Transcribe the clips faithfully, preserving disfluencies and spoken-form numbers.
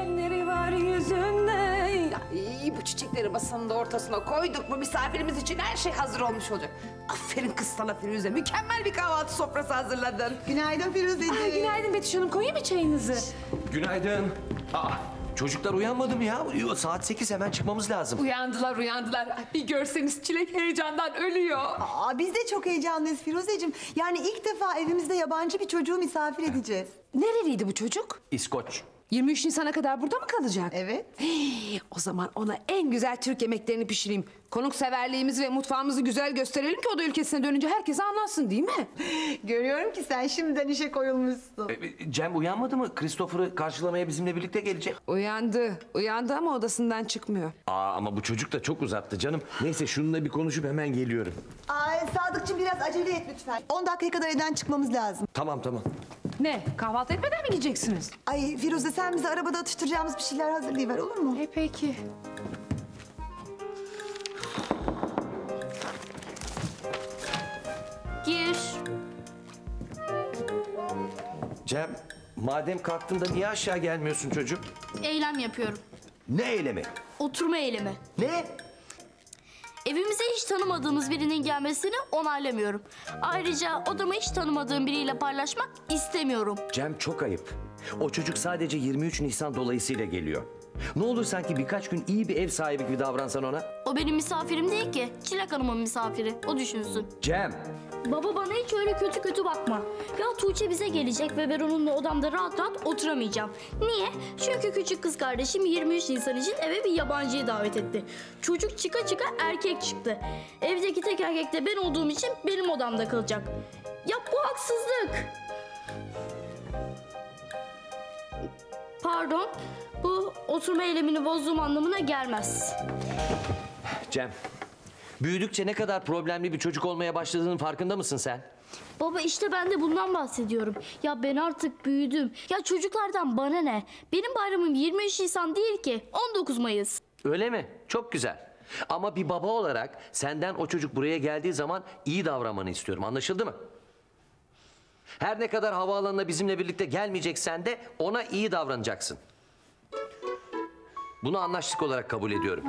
Dikenleri var yüzünde. Ay, bu çiçekleri masanın da ortasına koyduk mu misafirimiz için her şey hazır olmuş olacak. Aferin kız sana Firuze, mükemmel bir kahvaltı sofrası hazırladın. Günaydın Firuzeciğim. Ay, günaydın Betüş Hanım, koyayım mı çayınızı? Günaydın. Aa, çocuklar uyanmadı mı ya? Saat sekiz, hemen çıkmamız lazım. Uyandılar uyandılar. Ay, bir görseniz Çilek heyecandan ölüyor. Aa, biz de çok heyecanlıyız Firuzeciğim. Yani ilk defa evimizde yabancı bir çocuğu misafir edeceğiz. Nereliydi bu çocuk? İskoç. yirmi üç Nisan'a kadar burada mı kalacak? Evet. Hii, o zaman ona en güzel Türk yemeklerini pişireyim. Konukseverliğimizi ve mutfağımızı güzel gösterelim ki o da ülkesine dönünce herkese anlatsın, değil mi? Görüyorum ki sen şimdiden işe koyulmuşsun. Ee, Cem uyanmadı mı? Christopher'ı karşılamaya bizimle birlikte gelecek. Uyandı. Uyandı ama odasından çıkmıyor. Aa, ama bu çocuk da çok uzattı canım. Neyse şununla bir konuşup hemen geliyorum. Ay Sadıkçığım biraz acele et lütfen. on dakikaya kadar evden çıkmamız lazım. Tamam tamam. Ne? Kahvaltı etmeden mi gideceksiniz? Ay Firuze sen bize arabada atıştıracağımız bir şeyler hazırlayıver olur mu? E peki. Gir. Cem, madem kalktın da niye aşağı gelmiyorsun çocuğum? Eylem yapıyorum. Ne eylemi? Oturma eylemi. Ne? Evimize hiç tanımadığımız birinin gelmesini onaylamıyorum. Ayrıca odamı hiç tanımadığım biriyle paylaşmak istemiyorum. Cem çok ayıp. O çocuk sadece yirmi üç Nisan dolayısıyla geliyor. Ne olur sanki birkaç gün iyi bir ev sahibi gibi davransan ona. O benim misafirim değil ki. Çilek Hanım'ın misafiri. O düşünsün. Cem! Baba bana hiç öyle kötü kötü bakma. Ya Tuğçe bize gelecek ve ben onunla odamda rahat rahat oturamayacağım. Niye? Çünkü küçük kız kardeşim yirmi üç Nisan için eve bir yabancıyı davet etti. Çocuk çıka çıka erkek çıktı. Evdeki tek erkek de ben olduğum için benim odamda kalacak. Ya bu haksızlık. Pardon, bu oturma eylemini bozduğum anlamına gelmez. Cem, büyüdükçe ne kadar problemli bir çocuk olmaya başladığının farkında mısın sen? Baba işte ben de bundan bahsediyorum. Ya ben artık büyüdüm. Ya çocuklardan bana ne? Benim bayramım yirmi üç Nisan değil ki. on dokuz Mayıs. Öyle mi? Çok güzel. Ama bir baba olarak senden o çocuk buraya geldiği zaman iyi davranmanı istiyorum. Anlaşıldı mı? Her ne kadar havaalanına bizimle birlikte gelmeyeceksen de ona iyi davranacaksın. Bunu anlaştık olarak kabul ediyorum.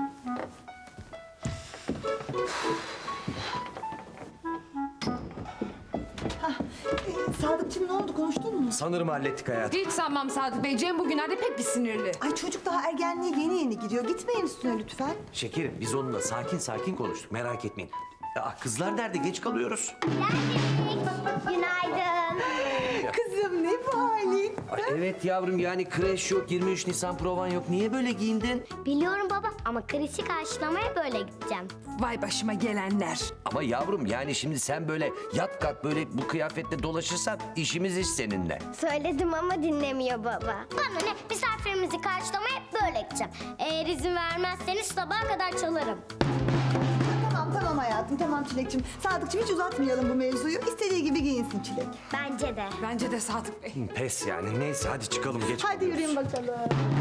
Ee, Sadıkçığım ne oldu konuştun mu? Sanırım hallettik hayatım. Hiç sanmam Sadık Bey. Cem bugünlerde pek bir sinirli. Ay çocuk daha ergenliğe yeni yeni gidiyor. Gitmeyin üstüne lütfen. Şekerim biz onunla sakin sakin konuştuk. Merak etmeyin. Ya, kızlar nerede? Geç kalıyoruz. Günaydın. Kızım ne bu halin? Ay, evet yavrum yani kreş yok, yirmi üç Nisan provan yok. Niye böyle giyindin? Biliyorum baba ama kreşi karşılamaya böyle gideceğim. Vay başıma gelenler. Ama yavrum yani şimdi sen böyle yat kalk böyle bu kıyafetle dolaşırsan işimiz iş seninle. Söyledim ama dinlemiyor baba. Bana ne? Misafirimizi karşılamaya böyle gideceğim. Eğer izin vermezseniz sabaha kadar çalarım. Tamam tamam hayatım tamam Çilek'ciğim. Sadıkçığım hiç uzatmayalım bu mevzuyu. İstediği gibi giyinsin Çilek. Bence de. Bence de Sadık Bey. Pes yani neyse hadi çıkalım geç. Hadi yürüyün bakalım.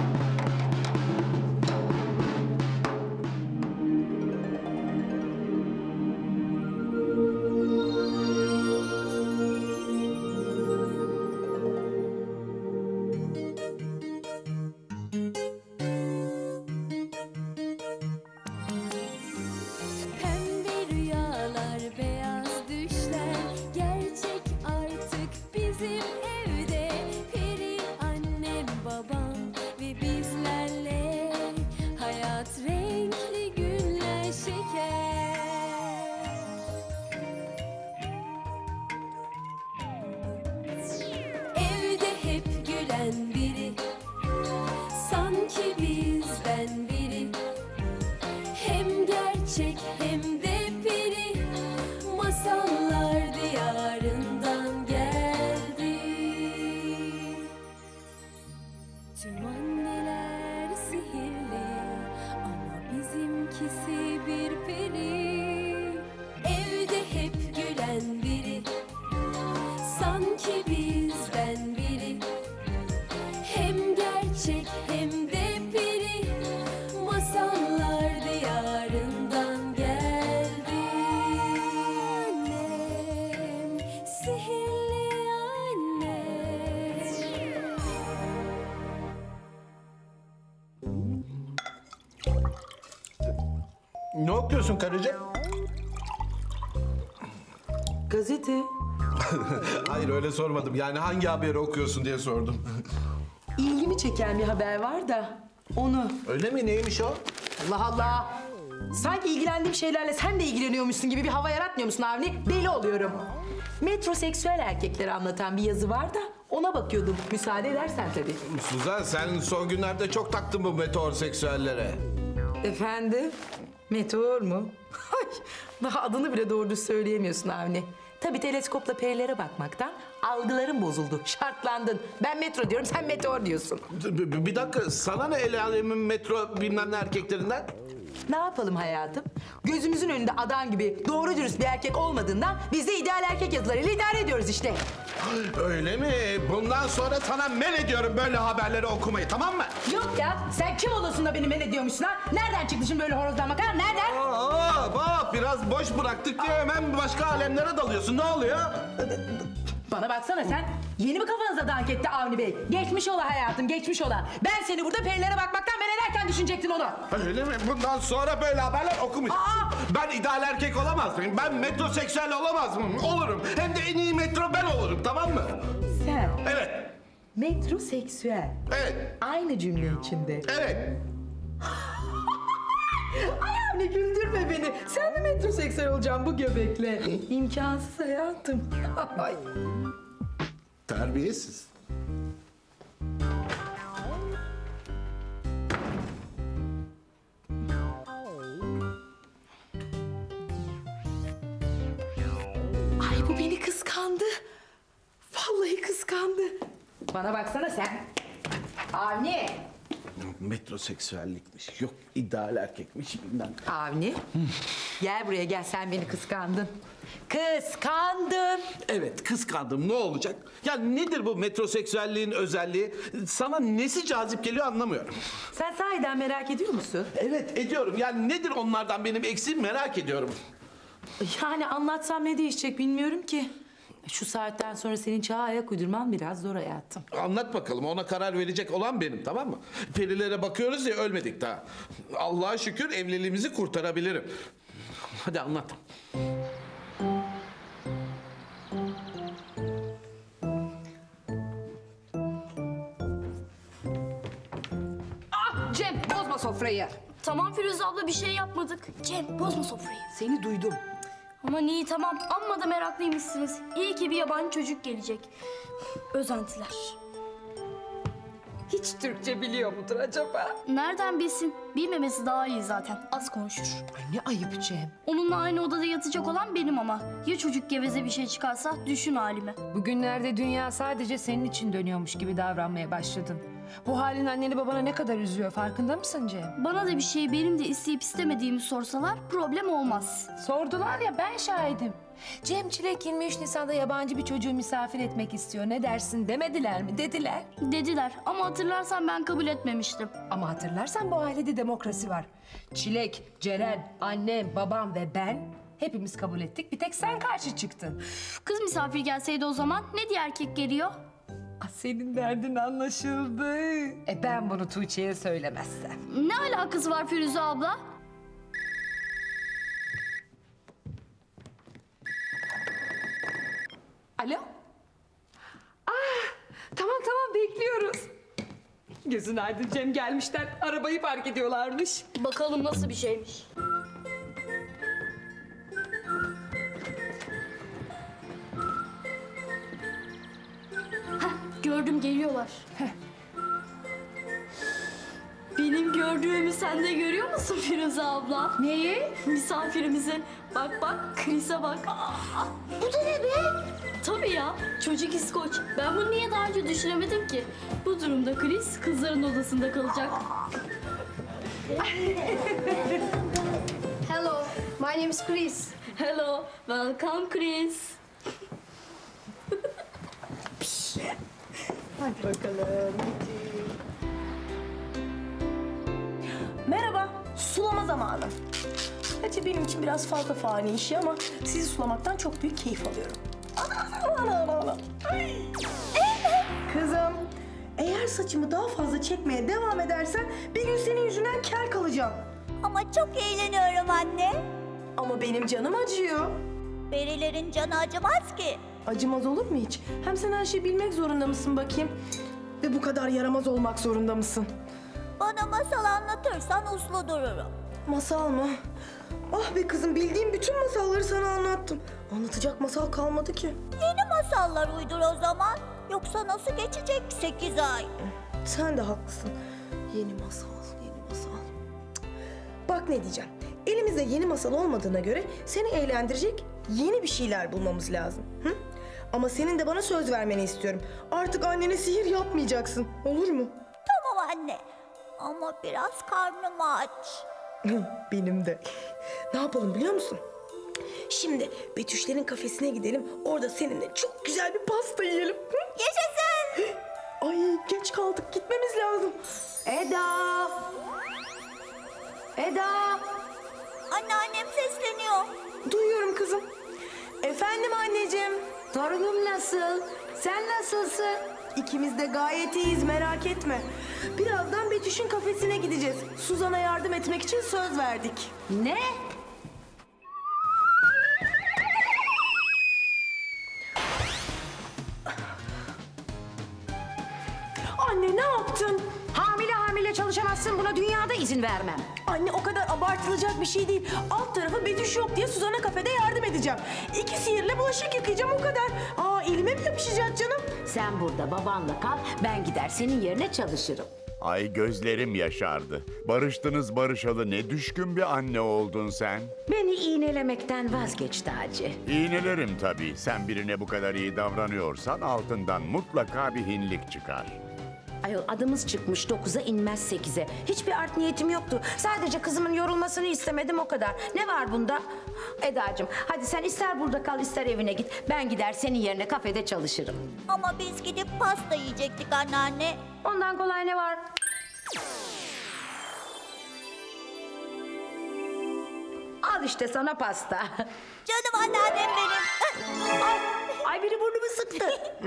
Pembe rüyalar, beyaz düşler gerçek artık bizim evde. Peri annem, babam ve bizlerle hayat renkli günler şeker. Evde hep gülen biri, sanki bizden biri. Hem gerçek hem de peri, masallar diyarından geldi. Tüm anneler sihirli ama bizimkisi bir peri. Evde hep gülen biri, sanki bizden biri. Hem gerçek hem de peri, masallar diyarından geldi. Anne, Ne okuyorsun karıcığım? Gazete. Hayır öyle sormadım. Yani hangi haberi okuyorsun diye sordum. İlgimi çeken bir haber var da onu. Öyle mi? Neymiş o? Allah Allah. Sanki ilgilendiğim şeylerle sen de ilgileniyormuşsun gibi bir hava yaratmıyor musun Avni? Deli oluyorum. Metroseksüel erkekleri anlatan bir yazı var da ona bakıyordum. Müsaade edersen tabii. Suzan sen son günlerde çok taktın bu meteorseksüellere. Efendim? Meteor mu? Ay, daha adını bile doğru düz söyleyemiyorsun Avni. Tabii teleskopla perilere bakmaktan algıların bozuldu. Şartlandın. Ben metro diyorum, sen meteor diyorsun. Bir, bir dakika, sana ne el alemin metro bilmem ne erkeklerinden? Ne yapalım hayatım? Gözümüzün önünde adam gibi doğru dürüst bir erkek olmadığından biz de ideal erkek yazılarıyla idare ediyoruz işte. Öyle mi? Bundan sonra sana men ediyorum böyle haberleri okumayı, tamam mı? Yok ya, sen kim olursun da beni men ediyormuşsun ha? Nereden çıktı şimdi böyle horozlanmak ha? Nereden? Aa, bak biraz boş bıraktık diye hemen başka alemlere dalıyorsun. Ne oluyor? Bana baksana sen. Yeni mi kafanıza dank etti Avni Bey? Geçmiş ola hayatım, geçmiş ola. Ben seni burada perilere bakmaktan men ederken düşünecektin onu. Öyle mi? Bundan sonra böyle haberler okumayacaksın. Aa! Ben ideal erkek olamaz mıyım? Ben metroseksüel olamaz mıyım? Olurum. Hem de en iyi metro ben olurum, tamam mı? Sen Evet, metroseksüel. evet, Aynı cümle içinde. evet. Ay Avni güldürme beni. Sen mi metroseksüel olacaksın bu göbekle? İmkansız hayatım. Ay. Terbiyesiz. Ay bu beni kıskandı. Vallahi kıskandı. Bana baksana sen. Avni. Metroseksüellikmiş, yok ideal erkekmiş bilmem. Avni. Gel buraya gel, sen beni kıskandın. Kıskandın. Evet, kıskandım, ne olacak? Ya nedir bu metroseksüelliğin özelliği? Sana nesi cazip geliyor anlamıyorum. Sen sahiden merak ediyor musun? Evet, ediyorum. Yani nedir onlardan benim eksiğim merak ediyorum. Yani anlatsam ne değişecek bilmiyorum ki. Şu saatten sonra senin çağa ayak uydurman biraz zor hayatım. Anlat bakalım, ona karar verecek olan benim, tamam mı? Perilere bakıyoruz ya, ölmedik daha. Allah'a şükür evliliğimizi kurtarabilirim. Hadi anlat. Ah Cem, bozma sofrayı. Tamam Firuze abla, bir şey yapmadık. Cem bozma sofrayı. Seni duydum. Aman iyi tamam, amma da meraklıymışsınız. İyi ki bir yabancı çocuk gelecek. Özentiler. Hiç Türkçe biliyor mudur acaba? Nereden bilsin? Bilmemesi daha iyi zaten. Az konuşur. Ay ne ayıp Cem. Onunla aynı odada yatacak olan benim ama. Ya çocuk geveze bir şey çıkarsa düşün halime. Bugünlerde dünya sadece senin için dönüyormuş gibi davranmaya başladın. Bu halin anneni babana ne kadar üzüyor, farkında mısın Cem? Bana da bir şey benim de isteyip istemediğimi sorsalar problem olmaz. Sordular ya, ben şahidim. Cem Çilek yirmi üç Nisan'da yabancı bir çocuğu misafir etmek istiyor. Ne dersin demediler mi? Dediler. Dediler ama hatırlarsan ben kabul etmemiştim. Ama hatırlarsan bu ailede demokrasi var. Çilek, Ceren, annem, babam ve ben hepimiz kabul ettik. Bir tek sen karşı çıktın. Kız misafir gelseydi o zaman ne diye erkek geliyor? Ah, senin derdin anlaşıldı. E ben bunu Tuğçe'ye söylemezsem. Ne alakası var Firuze abla? Alo? Ah, tamam tamam bekliyoruz. Gözün aydın Cem, gelmişler. Arabayı park ediyorlarmış. Bakalım nasıl bir şeymiş. Hah, gördüm geliyorlar. Benim gördüğümü sen de görüyor musun Firuze abla? Neyi? Misafirimizi. Bak bak, Chris'e bak. Bu da ne be? Tabii ya, çocuk İskoç. Ben bunu niye daha önce düşünemedim ki? Bu durumda Chris kızların odasında kalacak. Hello, my name is Chris. Hello, welcome Chris. Merhaba, sulama zamanı. Gerçi benim için biraz fazla fani işi ama sizi sulamaktan çok büyük keyif alıyorum. Ana, ana, ana, ana. Ay. Kızım, eğer saçımı daha fazla çekmeye devam edersen bir gün senin yüzünden kel kalacağım. Ama çok eğleniyorum anne. Ama benim canım acıyor. Perilerin canı acımaz ki. Acımaz olur mu hiç? Hem sen her şeyi bilmek zorunda mısın bakayım? Ve bu kadar yaramaz olmak zorunda mısın? Bana masal anlatırsan uslu dururum. Masal mı? Ah be kızım, bildiğim bütün masalları sana anlattım. Anlatacak masal kalmadı ki. Yeni masallar uydur o zaman. Yoksa nasıl geçecek sekiz ay? Sen de haklısın. Yeni masal, yeni masal. Cık. Bak ne diyeceğim. Elimizde yeni masal olmadığına göre seni eğlendirecek yeni bir şeyler bulmamız lazım. Hı? Ama senin de bana söz vermeni istiyorum. Artık annene sihir yapmayacaksın. Olur mu? Tamam anne. Ama biraz karnım aç. Benim de. Ne yapalım biliyor musun? Şimdi Betüşlerin kafesine gidelim. Orada seninle çok güzel bir pasta yiyelim. Hı? Yaşasın. Ay geç kaldık, gitmemiz lazım. Eda! Eda! Anneannem sesleniyor. Duyuyorum kızım. Efendim anneciğim. Torunum nasıl? Sen nasılsın? İkimiz de gayet iyiyiz, merak etme. Birazdan Betüş'ün kafesine gideceğiz. Suzan'a yardım etmek için söz verdik. Ne? Anne ne yaptın? Hamile hamile çalışamazsın, buna dünyada izin vermem. Anne o kadar abartılacak bir şey değil. Alt tarafı Betüş yok diye Suzan'a kafede yardım edeceğim. İki sihirle bulaşık yıkayacağım, o kadar. Aa, elime mi yapışacak canım? Sen burada babanla kal, ben gider senin yerine çalışırım. Ay gözlerim yaşardı. Barıştınız barışalı ne düşkün bir anne oldun sen. Beni iğnelemekten vazgeç Taci. İğnelerim tabii. Sen birine bu kadar iyi davranıyorsan altından mutlaka bir hinlik çıkar. Ayol adımız çıkmış dokuza inmez sekize. Hiçbir art niyetim yoktu. Sadece kızımın yorulmasını istemedim, o kadar. Ne var bunda? Edacığım hadi sen ister burada kal ister evine git. Ben gider senin yerine kafede çalışırım. Ama biz gidip pasta yiyecektik anneanne. Ondan kolay ne var? Al işte sana pasta. Canım anneannem benim. Ay, ay biri burnumu sıktı.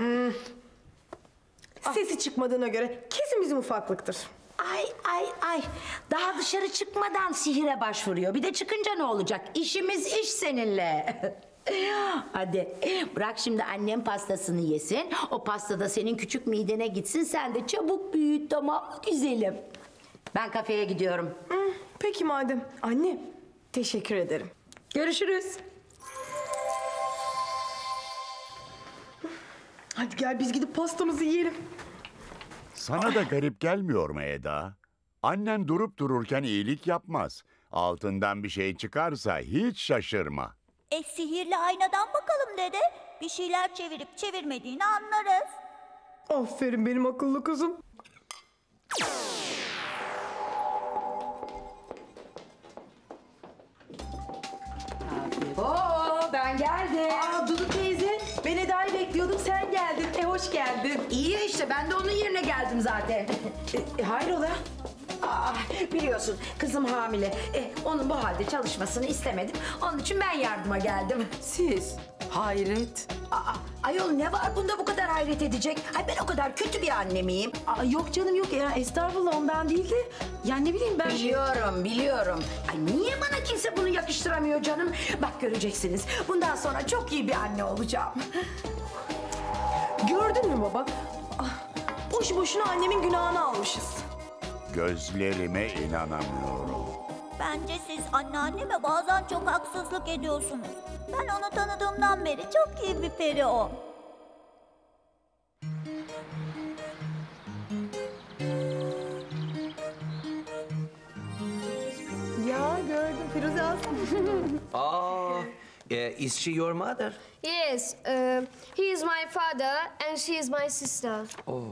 Sesi çıkmadığına göre kesin bizim ufaklıktır. Ay ay ay. Daha dışarı çıkmadan sihire başvuruyor. Bir de çıkınca ne olacak? İşimiz iş seninle. Hadi bırak şimdi annem pastasını yesin. O pasta da senin küçük midene gitsin. Sen de çabuk büyüt, tamam mı güzelim? Ben kafeye gidiyorum. Hı, peki madem. Anne teşekkür ederim. Görüşürüz. Hadi gel biz gidip pastamızı yiyelim. Sana da garip gelmiyor mu Eda? Annen durup dururken iyilik yapmaz. Altından bir şey çıkarsa hiç şaşırma. E sihirli aynadan bakalım dede. Bir şeyler çevirip çevirmediğini anlarız. Aferin benim akıllı kızım. Oo, ben geldim. Aa Dudu teyze, ben Eda'yı bekliyordum, sen geldin. E hoş geldin. İyi ya işte, ben de onun yerine geldim zaten. E, hayrola? Aa, biliyorsun kızım hamile. E, onun bu halde çalışmasını istemedim. Onun için ben yardıma geldim. Siz? Hayret. Aa, ayol ne var bunda bu kadar hayret edecek? Ay ben o kadar kötü bir anne miyim? Aa, yok canım yok ya, estağfurullah ondan değil de. Yani ne bileyim ben... Biliyorum, biliyorum. Ay niye bana kimse bunu yakıştıramıyor canım? Bak göreceksiniz. Bundan sonra çok iyi bir anne olacağım. Gördün mü baba? Ah, boş boşuna annemin günahını almışız. Gözlerime inanamıyorum. Bence siz anneanneme bazen çok haksızlık ediyorsunuz. Ben onu tanıdığımdan beri çok iyi bir peri o. Ya gördüm Firuze Aslı. Aa, eh, is she your mother? Yes, uh, he is my father and she is my sister. Oh.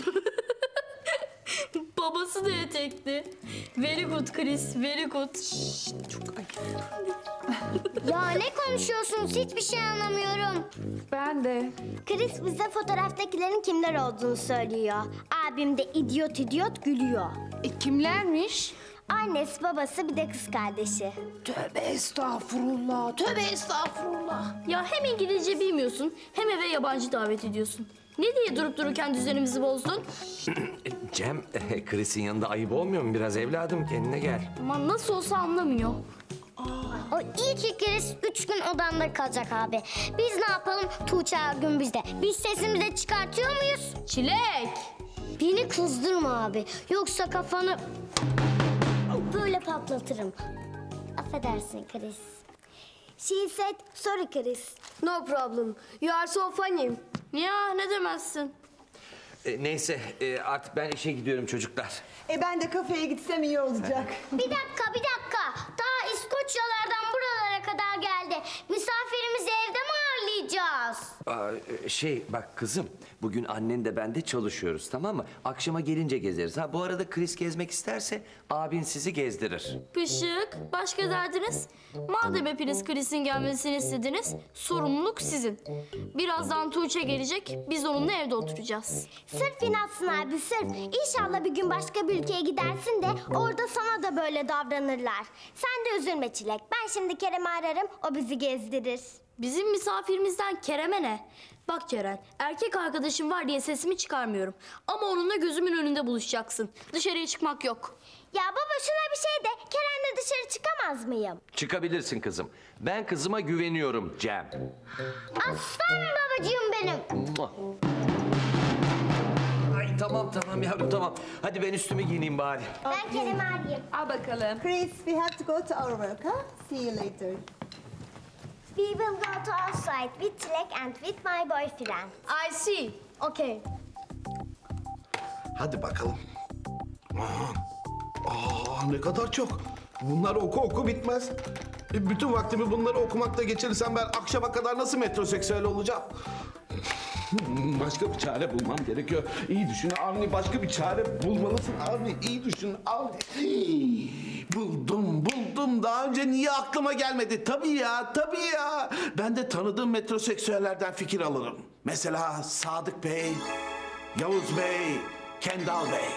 Babası da etekli. Very good Chris, very good. Şşt, çok ayıp. Ya ne konuşuyorsunuz? Hiçbir şey anlamıyorum. Ben de. Chris bize fotoğraftakilerin kimler olduğunu söylüyor. Abim de idiot idiot gülüyor. E, kimlermiş? Annesi, babası, bir de kız kardeşi. Tövbe estağfurullah, tövbe estağfurullah. Ya hem İngilizce bilmiyorsun hem eve yabancı davet ediyorsun. Ne diye durup dururken düzenimizi bozdun? Cem, Chris'in yanında ayıp olmuyor mu biraz evladım? Kendine gel. Ama nasıl olsa anlamıyor. O iyi ki Chris üç gün odamda kalacak abi. Biz ne yapalım? Tuğçe her gün bizde. Biz sesimizi çıkartıyor muyuz? Çilek! Beni kızdırma abi. Yoksa kafanı böyle patlatırım. Affedersin Chris. She said sorry Chris. No problem. You are so funny. Ya ne demezsin? E, neyse e, artık ben işe gidiyorum çocuklar. E ben de kafeye gitsem iyi olacak. Bir dakika bir dakika. Daha İskoçyalardan buralara kadar geldi. Misafirimizi evde mi ağırlayacağız? Aa, e, şey bak kızım, bugün annen de ben de çalışıyoruz, tamam mı? Akşama gelince gezeriz. Ha bu arada Chris gezmek isterse abin sizi gezdirir. Pışık, başka derdiniz? Madem hepiniz Chris'in gelmesini istediniz, sorumluluk sizin. Birazdan Tuğçe gelecek, biz onunla evde oturacağız. Sırf inatsın abi sırf. İnşallah bir gün başka bir ülkeye gidersin de orada sana da böyle davranırlar. Sen de üzülme Çilek. Ben şimdi Kerem'i ararım, o bizi gezdirir. Bizim misafirimizden Kerem'e ne? Bak Ceren, erkek arkadaşım var diye sesimi çıkarmıyorum. Ama onunla gözümün önünde buluşacaksın. Dışarıya çıkmak yok. Ya baba şuna bir şey de, Kerem'le dışarı çıkamaz mıyım? Çıkabilirsin kızım. Ben kızıma güveniyorum Cem. Aslan babacığım benim. Mua. Ay tamam tamam yavrum tamam. Hadi ben üstümü giyineyim bari. Ben Kerem'i arayayım. Al bakalım. Chris, we have to go to our work, huh? See you later. We will go to outside with Çilek and with my boyfriend. I see. Okay. Hadi bakalım. Aman. Aa, ne kadar çok. Bunlar oku oku bitmez. E, bütün vaktimi bunları okumakta geçirirsem ben akşama kadar nasıl metroseksüel olacağım? Başka bir çare bulmam gerekiyor. İyi düşün Avni, başka bir çare bulmalısın Avni. İyi düşün Avni. Buldum, buldum. Daha önce niye aklıma gelmedi? Tabii ya, tabii ya. Ben de tanıdığım metroseksüellerden fikir alırım. Mesela Sadık Bey, Yavuz Bey, Kendal Bey.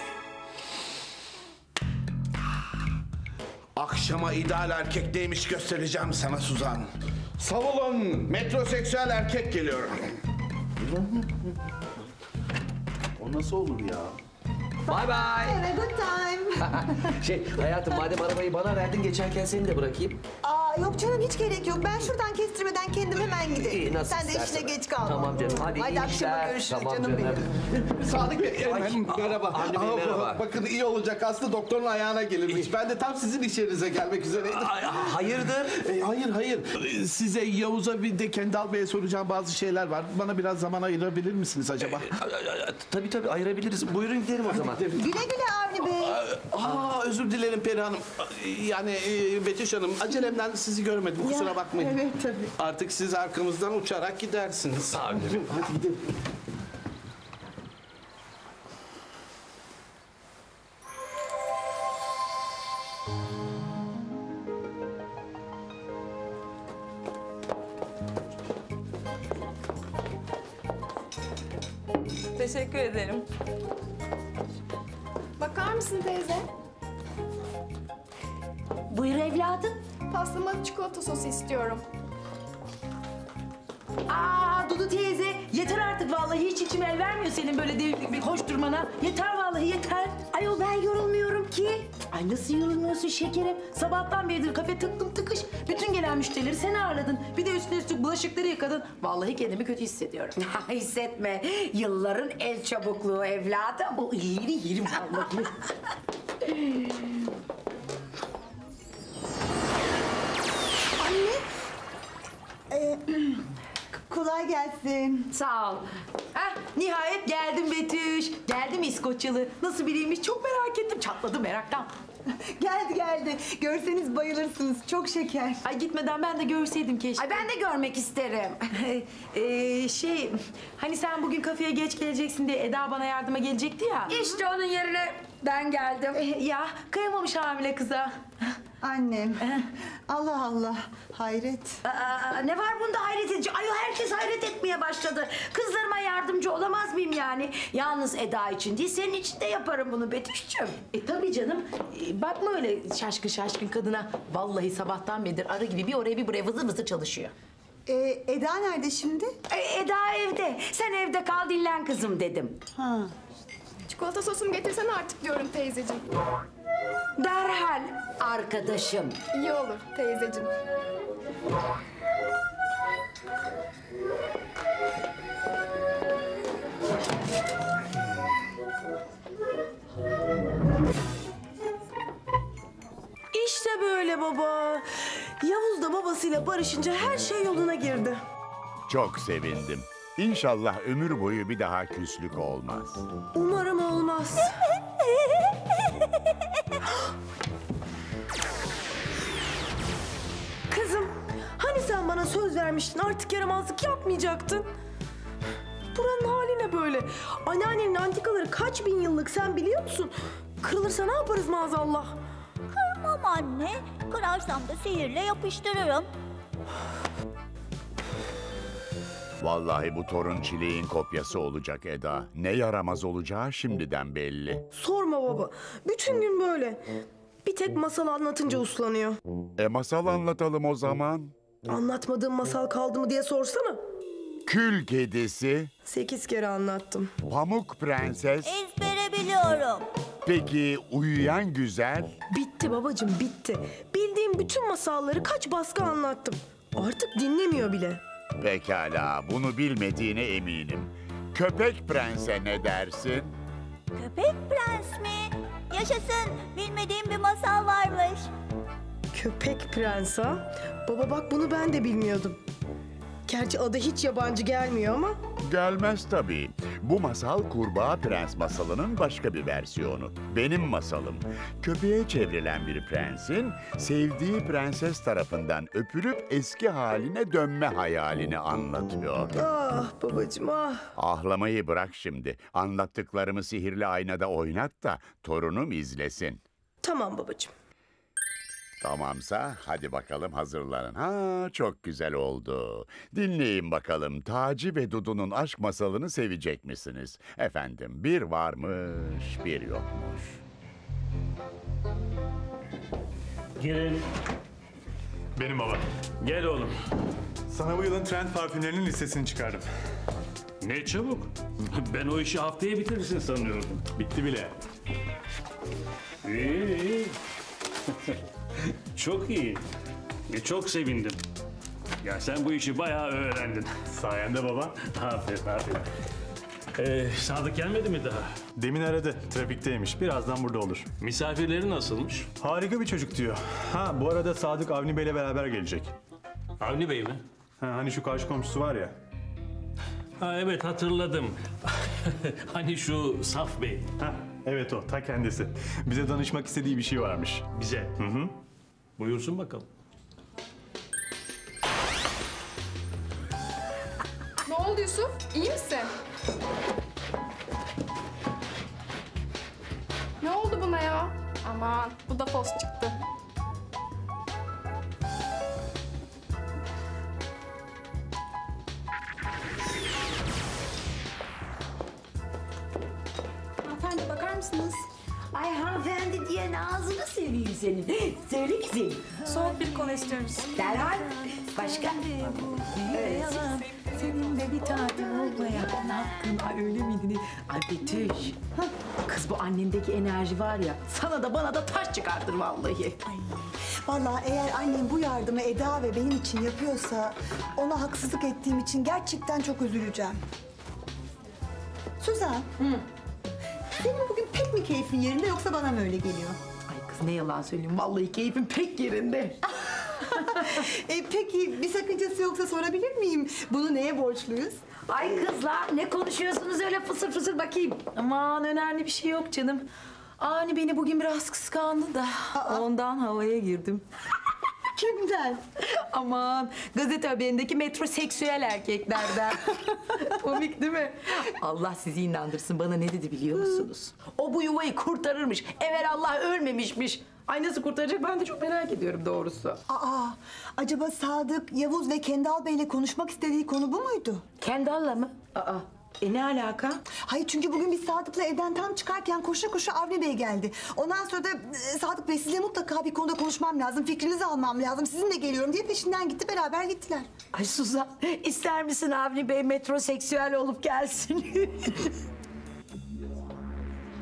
Akşama ideal erkek neymiş göstereceğim sana Suzan. Savulun, metroseksüel erkek geliyor. O nasıl olur ya? Bye bye. Have a good time. Şey hayatım, madem arabayı bana verdin, geçerken seni de bırakayım. Aa, yok canım hiç gerek yok. Ben şuradan kestirmeden kendim hemen giderim. İyi, nasıl Sen de istersen. işine geç kalma. Tamam canım, hadi iyi akşama işler. görüşürüz Tamam canım, canım. benim. Sadık Bey, Ay, merhaba. Avni Bey, Aa, merhaba. Bakın iyi olacak. Aslı doktorun ayağına gelirmiş. Ben de tam sizin iş yerinize gelmek üzereydim. Ay, hayırdır? E, hayır, hayır. E, Size, Yavuz'a bir de Kendal Bey'e soracağım bazı şeyler var. Bana biraz zaman ayırabilir misiniz acaba? Tabii tabii ayırabiliriz. Buyurun gidelim o zaman. Güle güle Avni Bey. Aa, özür dilerim Peri Hanım. Yani e, Betüş Hanım, acelemden sizi görmedim. Kusura bakmayın. Evet tabii. Artık siz arkamızdan uçarak gidersiniz. Abi. Hadi gidelim. Teşekkür ederim. Bakar mısın teyze? Buyur evladım. Pastama çikolata sosu istiyorum. Aa Dudu teyze yeter artık vallahi, hiç içim el vermiyor senin böyle devrik bir koşturmana. Yeter vallahi yeter. Ayol ben yorulmuyorum ki. Ay nasıl yorulmuyorsun şekerim? Sabahtan beridir kafe tıklım tıkış. Bütün gelen müşterileri sen ağırladın. Bir de üstüne üstlük bulaşıkları yıkadın. Vallahi kendimi kötü hissediyorum. Hissetme. Yılların el çabukluğu evladım. O iyiydi yerim vallahi. Anne. Ee, kolay gelsin. Sağ ol. Heh, nihayet geldim Betüş. Geldim İskoçyalı. Nasıl biriymiş çok merak ettim. Çatladı meraktan. Geldi geldi. Görseniz bayılırsınız. Çok şeker. Ay gitmeden ben de görseydim keşke. Ay ben de görmek isterim. Ee, şey, hani sen bugün kafeye geç geleceksin diye Eda bana yardıma gelecekti ya. İşte onun yerine ben geldim. Ee, ya kıyamamış hamile kıza. Annem. Allah Allah. Hayret. Aa, ne var bunda hayret edici? Ay herkes hayret etmeye başladı. Kızlarıma yardımcı olamaz mıyım yani? Yalnız Eda için değil, senin için de yaparım bunu Betüş'cüğüm. E tabii canım. E, bakma öyle şaşkın şaşkın kadına. Vallahi sabahtan beridir arı gibi bir oraya bir buraya vızır vızır çalışıyor. Ee, Eda nerede şimdi? E, Eda evde. Sen evde kal dinlen kızım dedim. Ha. Çikolata sosumu getirsene artık diyorum teyzeciğim. Derhal arkadaşım. İyi olur teyzeciğim. İşte böyle baba. Yavuz da babasıyla barışınca her şey yoluna girdi. Çok sevindim. İnşallah ömür boyu bir daha küslük olmaz. Umarım olmaz. Kızım, hani sen bana söz vermiştin artık yaramazlık yapmayacaktın? Buranın hali ne böyle? Anneannenin antikaları kaç bin yıllık sen biliyor musun? Kırılırsa ne yaparız maazallah? Kırmam anne. Kırarsam da sihirle yapıştırırım. Vallahi bu torun çileğin kopyası olacak Eda. Ne yaramaz olacağı şimdiden belli. Sorma baba. Bütün gün böyle. Bir tek masal anlatınca uslanıyor. E masal anlatalım o zaman. Anlatmadığım masal kaldı mı diye sorsana. Kül kedisi, Sekiz kere anlattım. pamuk prenses, Ezbere biliyorum. peki uyuyan güzel, Bitti babacığım bitti. Bildiğim bütün masalları kaç baskı anlattım. Artık dinlemiyor bile. pekala bunu bilmediğine eminim. Köpek prense ne dersin? Köpek prens mi? Yaşasın. Bilmediğim bir masal varmış. Köpek prens ha? Baba bak bunu ben de bilmiyordum. Gerçi adı hiç yabancı gelmiyor ama. Gelmez tabii. Bu masal Kurbağa Prens masalının başka bir versiyonu. Benim masalım. Köpeğe çevrilen bir prensin sevdiği prenses tarafından öpülüp eski haline dönme hayalini anlatıyor. Ah babacığım ah. Ağlamayı bırak şimdi. Anlattıklarımı sihirli aynada oynat da torunum izlesin. Tamam babacığım. Tamamsa hadi bakalım hazırlanın. Ha çok güzel oldu. Dinleyin bakalım Taci ve Dudu'nun aşk masalını sevecek misiniz? Efendim bir varmış bir yokmuş. Girin. Benim baba. Gel oğlum. Sana bu yılın trend parfümlerinin listesini çıkardım. Ne çabuk. Ben o işi haftaya bitirirsin sanıyordum. Bitti bile. İyi, iyi. Çok iyi. E, çok sevindim. Ya sen bu işi bayağı öğrendin. Sayende baba. Aferin, aferin. Ee, Sadık gelmedi mi daha? Demin aradı. Trafikteymiş. Birazdan burada olur. Misafirleri nasılmış? Harika bir çocuk diyor. Ha bu arada Sadık Avni Bey'le beraber gelecek. Avni Bey mi? Ha, hani şu karşı komşusu var ya. Ha evet hatırladım. Hani şu Saf Bey. Ha evet o ta kendisi. Bize danışmak istediği bir şey varmış. Bize. Hı hı. Buyursun bakalım. Ne oldu Yusuf? İyi misin? Ne oldu buna ya? Aman bu da fos çıktı. Hanımefendi bakar mısınız? Ay hanımefendi diyen ağzını seveyim senin. Söyle güzelim. Soğuk bir kola istiyoruz. Derhal. Başka? Evet. Senin de bir tane olmaya ne yaptın? Ay öyle miydi? Ay Betüş. Kız bu annendeki enerji var ya sana da bana da taş çıkartır vallahi. Ay, vallahi eğer annem bu yardımı Eda ve benim için yapıyorsa ona haksızlık ettiğim için gerçekten çok üzüleceğim. Suzan. Hı. Senin bugün pek mi keyfin yerinde yoksa bana mı öyle geliyor? Ay kız ne yalan söyleyeyim vallahi keyfim pek yerinde. e, peki bir sakıncası yoksa sorabilir miyim? Bunu neye borçluyuz? Ay kızlar ne konuşuyorsunuz öyle fısır fısır bakayım. Aman önemli bir şey yok canım. Ani beni bugün biraz kıskandı da ondan havaya girdim. Kimden? Aman gazete haberindeki metroseksüel erkeklerden. Komik değil mi? Allah sizi inandırsın bana ne dedi biliyor musunuz? O bu yuvayı kurtarırmış. Evelallah ölmemişmiş. Ay nasıl kurtaracak ben de çok merak ediyorum doğrusu. Aa, acaba Sadık, Yavuz ve Kendal Bey'le konuşmak istediği konu bu muydu? Kendal'la mı? Aa, e ne alaka? Hayır çünkü bugün biz Sadık'la evden tam çıkarken koşa koşa Avni Bey geldi. Ondan sonra da e, Sadık Bey sizinle mutlaka bir konuda konuşmam lazım, fikrinizi almam lazım, sizinle geliyorum diye peşinden gitti, beraber gittiler. Ay Suzan ister misin Avni Bey metroseksüel olup gelsin?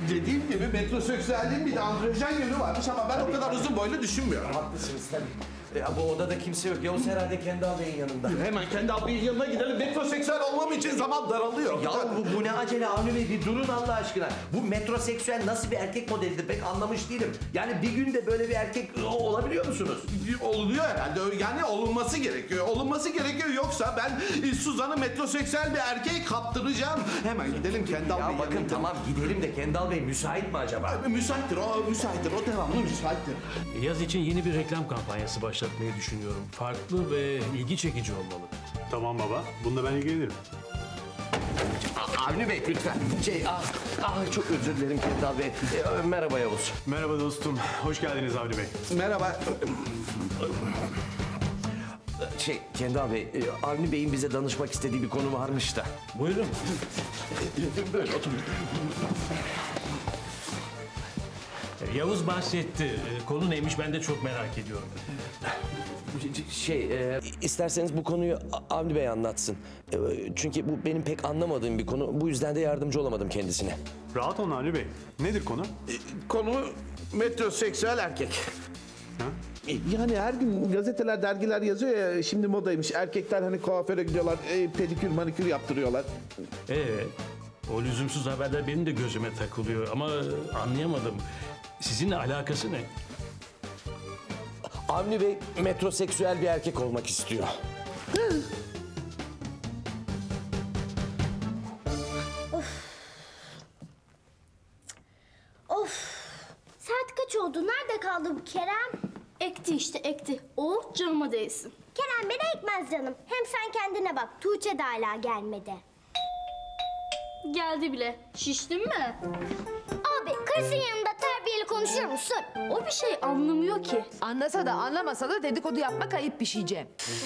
dediğim gibi metroseksüelliğin bir de androjen yönü varmış ama ben o kadar uzun boylu düşünmüyorum. Haklısınız tabii. Ya bu odada kimse yok. Yavuz herhalde Kendal Bey'in yanında. Hemen Kendal Bey'in yanına gidelim. Metroseksüel olmam için zaman daralıyor. Ya bu, bu ne acele Avni Bey, bir durun Allah aşkına. Bu metroseksüel nasıl bir erkek modelidir pek anlamış değilim. Yani bir günde böyle bir erkek olabiliyor musunuz? Oluyor herhalde. Yani olunması gerekiyor. Olunması gerekiyor. Yoksa ben e, Suzan'ı metroseksüel bir erkeğe kaptıracağım. Hemen gidelim Kendal Bey'in Ya bakın yanına. tamam gidelim de Kendal Bey müsait mi acaba? Müsaittir o, müsaittir. O devamlı müsaittir. Yaz için yeni bir reklam kampanyası başlatmayı düşünüyorum. Farklı ve ilgi çekici olmalı. Tamam baba, bunda ben ilgilenirim. Avni Bey lütfen. Şey, ah, ah çok özür dilerim Kendal Bey. Ee, merhaba Yavuz. Merhaba dostum, hoş geldiniz Avni Bey. Merhaba. Şey, Kendal Bey, e, Avni Bey'in bize danışmak istediği bir konu varmış da. Buyurun. Böyle oturun. Yavuz bahsetti. Ee, Konu neymiş ben de çok merak ediyorum. Şey, e, isterseniz bu konuyu A- Avni Bey anlatsın. E, çünkü bu benim pek anlamadığım bir konu. Bu yüzden de yardımcı olamadım kendisine. Rahat olun Avni Bey. Nedir konu? Konu metroseksüel erkek. Ha? Yani her gün gazeteler, dergiler yazıyor ya, şimdi modaymış. Erkekler hani kuaföre gidiyorlar, e, pedikür, manikür yaptırıyorlar. Ee, o lüzumsuz haberler benim de gözüme takılıyor ama anlayamadım. Sizinle alakası ne? Avni Bey metroseksüel bir erkek olmak istiyor. Of. Saat kaç oldu? Nerede kaldı bu Kerem? Ekti işte ekti. O canıma değsin. Kerem beni ekmez canım. Hem sen kendine bak. Tuğçe de hala gelmedi. Geldi bile. Şiştin mi? Abi karısının yanında terbiyeli konuşur musun? O bir şey anlamıyor ki. Anlasa da anlamasa da dedikodu yapmak ayıp bir şey Cem.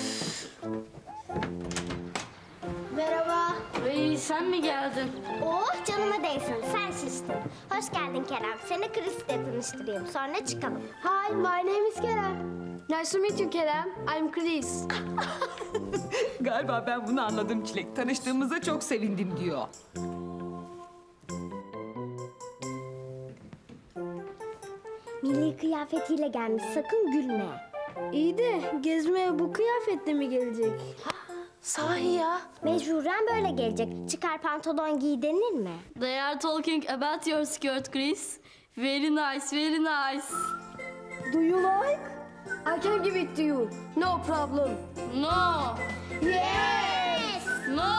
Merhaba. Ay sen mi geldin? Oh canıma değsin. Sen şiştin. Hoş geldin Kerem. Seni Chris'le tanıştırayım. Sonra çıkalım. Hi, my name is Kerem. Nice to meet you, Kerem. I'm Chris. Galiba ben bunu anladım Çilek. Tanıştığımıza çok sevindim diyor. Milli kıyafetiyle gelmiş. Sakın gülme. İyi de gezmeye bu kıyafetle mi gelecek? Sahi ya. Mecburen böyle gelecek. Çıkar pantolon giy denir mi? They are talking about your skirt, Chris. Very nice, very nice. Do you like? I can give it to you. No problem. No. Yes! No.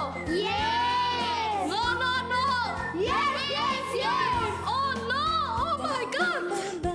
Yes! No, no, no. Yes, yes, yes! Oh no. Oh my God.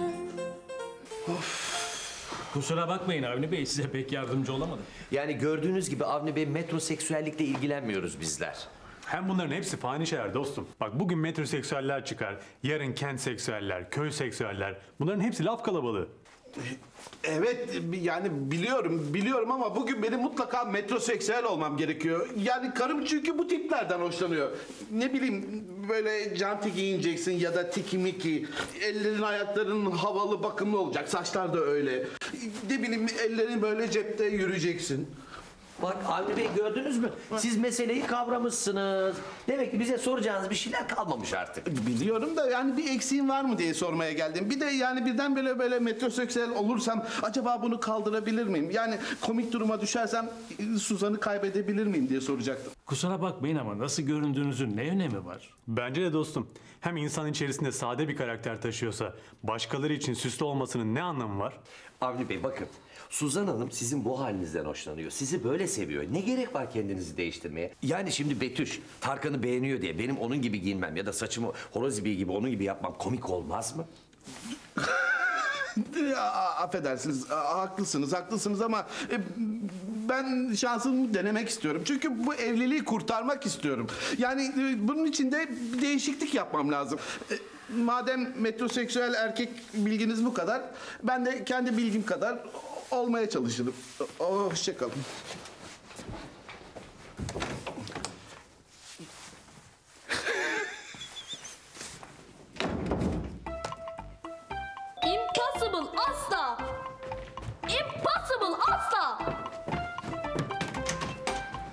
Kusura bakmayın Avni Bey, size pek yardımcı olamadım. Yani gördüğünüz gibi Avni Bey metroseksüellikle ilgilenmiyoruz bizler. Hem bunların hepsi fani şeyler dostum. Bak bugün metroseksüeller çıkar, yarın kent seksüeller, köy seksüeller. Bunların hepsi laf kalabalığı. Evet yani biliyorum biliyorum ama bugün benim mutlaka metroseksüel olmam gerekiyor. Yani karım çünkü bu tiplerden hoşlanıyor. Ne bileyim böyle canti giyineceksin ya da tiki miki. Ellerin ayakların havalı bakımlı olacak. Saçlar da öyle. Ne bileyim ellerin böyle cepte yürüyeceksin. Bak Avni Bey gördünüz mü? Siz meseleyi kavramışsınız. Demek ki bize soracağınız bir şeyler kalmamış artık. Biliyorum da yani bir eksiğin var mı diye sormaya geldim. Bir de yani birden böyle böyle metroseksüel olursam acaba bunu kaldırabilir miyim? Yani komik duruma düşersem Suzan'ı kaybedebilir miyim diye soracaktım. Kusura bakmayın ama nasıl göründüğünüzün ne önemi var? Bence de dostum. Hem insan içerisinde sade bir karakter taşıyorsa başkaları için süslü olmasının ne anlamı var? Avni Bey bakın. Suzan Hanım sizin bu halinizden hoşlanıyor. Sizi böyle seviyor. Ne gerek var kendinizi değiştirmeye? Yani şimdi Betüş Tarkan'ı beğeniyor diye benim onun gibi giyinmem ya da saçımı horoz ibiği gibi onun gibi yapmam komik olmaz mı? Ya, affedersiniz, a- haklısınız, haklısınız ama e, ben şansımı denemek istiyorum. Çünkü bu evliliği kurtarmak istiyorum. Yani e, bunun için de bir değişiklik yapmam lazım. E, madem metroseksüel erkek bilginiz bu kadar, ben de kendi bilgim kadar olmaya çalışırım. O, hoşça kalın. Impossible asla. Impossible asla.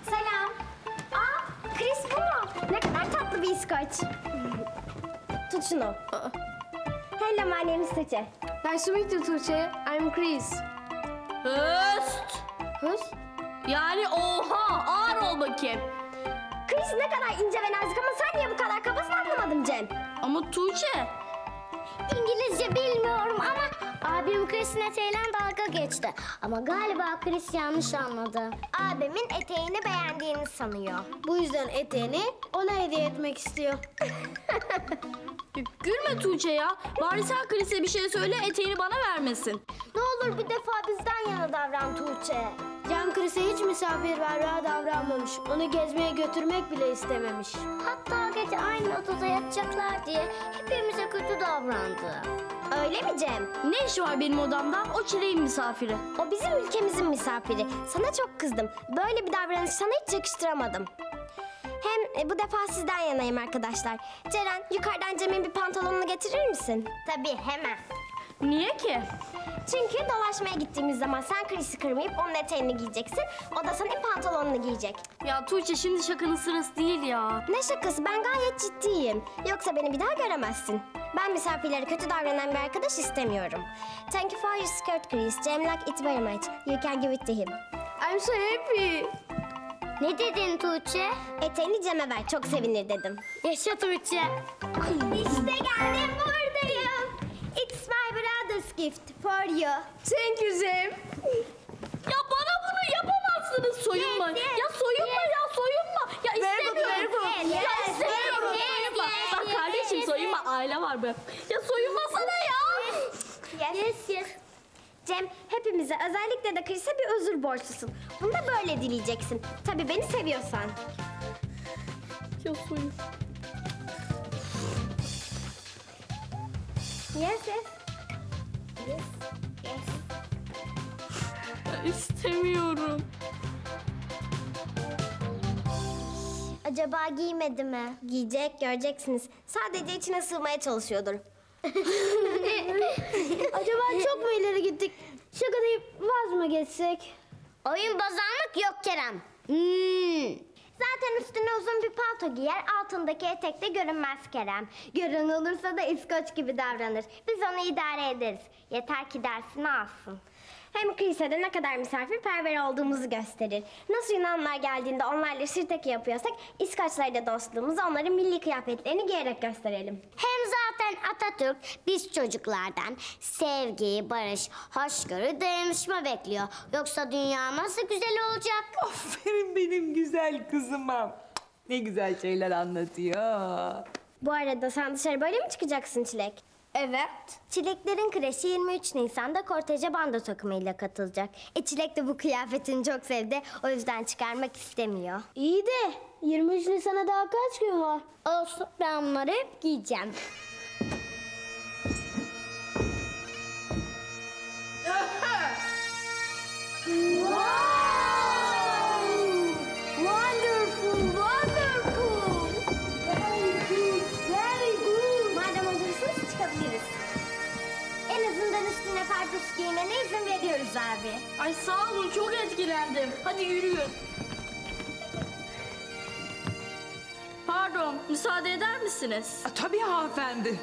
Selam. Aa, Chris bu mu? Ne kadar tatlı bir İskoç. Tut şunu. Hello, my name is Tuğçe. Nice to meet you, Tuğçe. I'm Chris. Höst. Höst? Yani oha, ağır ol bakayım. Chris ne kadar ince ve nazik ama sen niye bu kadar kabasın anlamadım Cem. Ama Tuğçe. İngilizce bilmiyorum ama abim Chris'in eteğiyle dalga geçti. Ama galiba Chris yanlış anladı. Abimin eteğini beğendiğini sanıyor. Bu yüzden eteğini ona hediye etmek istiyor. Gülme Tuğçe ya. Bari sen Chris'e bir şey söyle, eteğini bana vermesin. Ne olur bir defa bizden yana davran Tuğçe. Can Chris'e hiç misafirperver davranmamış. Onu gezmeye götürmek bile istememiş. Hatta gece aynı odada yatacaklar diye hepimize kötü davrandı. Öyle mi Cem? Ne işi var benim odamda? O çileğin misafiri. O bizim ülkemizin misafiri. Sana çok kızdım. Böyle bir davranış sana hiç yakıştıramadım. Hem e, bu defa sizden yanayım arkadaşlar. Ceren, yukarıdan Cem'in bir pantolonunu getirir misin? Tabii, hemen. Niye ki? Çünkü dolaşmaya gittiğimiz zaman sen Chris'i kırmayıp onun eteğini giyeceksin. O da senin pantolonunu giyecek. Ya Tuğçe, şimdi şakanın sırası değil ya. Ne şakası? Ben gayet ciddiyim. Yoksa beni bir daha göremezsin. Ben misafirlere kötü davranan bir arkadaş istemiyorum. Thank you for your skirt, Chris. Cem like it very much. You can give it to him. I'm so happy. Ne dedin Tuğçe? Eteğini Cem'e ver. Çok sevinir dedim. Yaşa Tuğçe. İşte geldim, buradayım. It's my brother's gift for you. Thank you Cem. Ya bana bunu yapamazsınız, soyunma. Yes, yes, ya soyunma yes. ya soyunma. Ya istemiyorum. Ver bakalım, ver Ya bakalım. istemiyorum, Yes, soyunma. yes, Bak yes, kardeşim yes, soyunma, yes. aile var be. Ya soyunmasana ya. Yes, yes, yes. Cem, hepimize, özellikle de Chris'e bir özür borçlusun. Bunu da böyle dileyeceksin. Tabii beni seviyorsan. Ya soyun. Yes, yes. Yes, yes. Ya istemiyorum. Acaba giymedi mi? Giyecek, göreceksiniz. Sadece içine sığmaya çalışıyordur. Acaba çok mu ileri gittik? Şaka deyip vaz mı geçsek? Oyun bozanlık yok Kerem. Hmm. Zaten üstüne uzun bir palto giyer, altındaki etek de görünmez Kerem. Gören olursa da İskoç gibi davranır. Biz onu idare ederiz. Yeter ki dersini alsın. Hem kilisede ne kadar misafirperver olduğumuzu gösterir. Nasıl Yunanlılar geldiğinde onlarla sirtaki yapıyorsak, İskoçlarla dostluğumuzu onların milli kıyafetlerini giyerek gösterelim. Hem zaten Atatürk biz çocuklardan sevgi, barış, hoşgörü, dayanışma bekliyor. Yoksa dünya nasıl güzel olacak? Aferin benim güzel kızıma. Ne güzel şeyler anlatıyor. Bu arada sen dışarı böyle mi çıkacaksın Çilek? Evet. Çileklerin kreşi yirmi üç Nisan'da korteje bando takımıyla katılacak. E Çilek de bu kıyafetini çok sevdi. O yüzden çıkarmak istemiyor. İyi de yirmi üç Nisan'a daha kaç gün var? Olsun, ben bunları hep giyeceğim. Wonderful, wonderful. Very good, very good. Madem hazırsınız çıkabiliriz. En azından üstüne karpuz giymene izin veriyoruz abi. Ay sağ olun, çok etkilendim. Hadi yürüyün. Pardon, müsaade eder misiniz? A, tabii hanımefendi.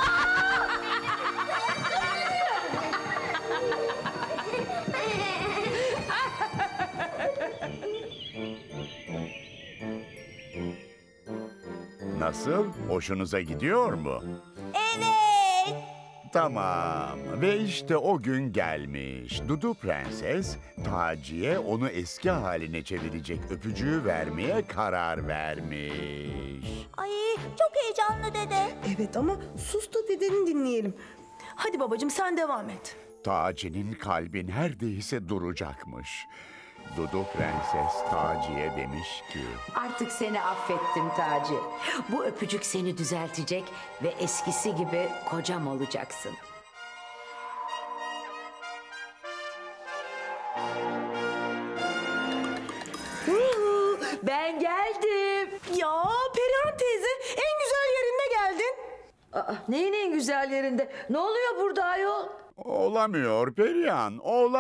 Nasıl? Hoşunuza gidiyor mu? Evet. Tamam. Ve işte o gün gelmiş. Dudu Prenses, Taci'ye onu eski haline çevirecek öpücüğü vermeye karar vermiş. Ay çok heyecanlı dede. Evet ama sus da dedeni dinleyelim. Hadi babacığım sen devam et. Taci'nin kalbi neredeyse duracakmış. Dudu Prenses Taci'ye demiş ki... Artık seni affettim Taci. Bu öpücük seni düzeltecek ve eskisi gibi kocam olacaksın. Huhu, ben geldim. Ya Perihan teyze en güzel yerinde geldin. Aa, neyin en güzel yerinde? Ne oluyor burada ayol? Olamıyor Perihan,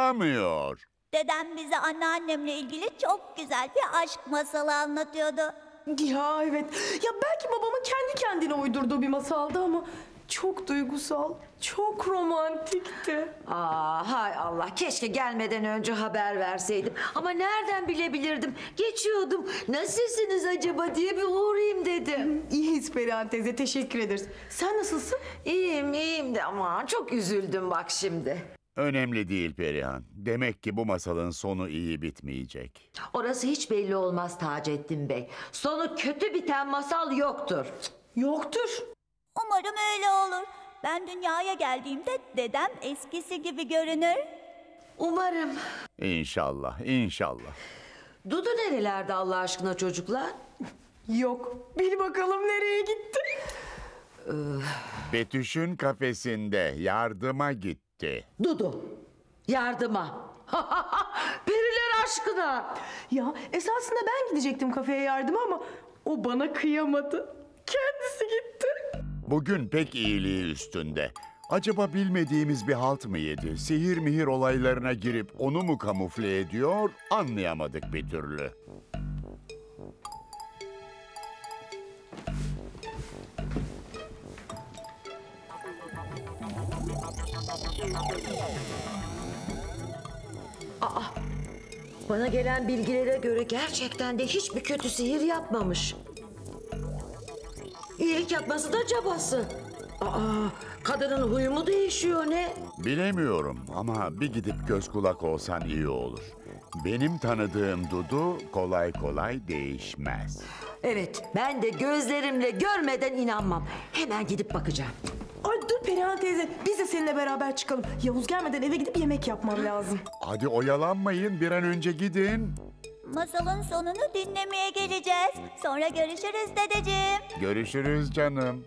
olamıyor. Dedem bize anneannemle ilgili çok güzel bir aşk masalı anlatıyordu. Ya evet. Ya belki babamın kendi kendine uydurduğu bir masaldı ama çok duygusal, çok romantikti. Aa, hay Allah, keşke gelmeden önce haber verseydim. Ama nereden bilebilirdim? Geçiyordum. Nasılsınız acaba diye bir uğrayayım dedim. İyiyiz Perihan teyze, teşekkür ederiz. Sen nasılsın? İyiyim, iyiyim de ama çok üzüldüm bak şimdi. Önemli değil Perihan. Demek ki bu masalın sonu iyi bitmeyecek. Orası hiç belli olmaz Taceddin Bey. Sonu kötü biten masal yoktur. Yoktur. Umarım öyle olur. Ben dünyaya geldiğimde dedem eskisi gibi görünür. Umarım. İnşallah, inşallah. Dudu nerelerde Allah aşkına çocuklar? Yok. Bil bakalım nereye gitti? Betüş'ün kafesinde yardıma gitti. Dudu, yardıma. Periler aşkına. Ya esasında ben gidecektim kafeye yardıma ama o bana kıyamadı. Kendisi gitti. Bugün pek iyiliği üstünde. Acaba bilmediğimiz bir halt mı yedi? Sihir mihir olaylarına girip onu mu kamufle ediyor? Anlayamadık bir türlü. Aa, bana gelen bilgilere göre gerçekten de hiçbir kötü sihir yapmamış. İyilik yapması da cabası. Aa, kadının huyu mu değişiyor ne? Bilemiyorum ama bir gidip göz kulak olsan iyi olur. Benim tanıdığım Dudu kolay kolay değişmez. Evet, ben de gözlerimle görmeden inanmam. Hemen gidip bakacağım. Ay dur Perihan teyze, biz de seninle beraber çıkalım. Yavuz gelmeden eve gidip yemek yapmam lazım. Hadi oyalanmayın, bir an önce gidin. Masalın sonunu dinlemeye geleceğiz. Sonra görüşürüz dedeciğim. Görüşürüz canım.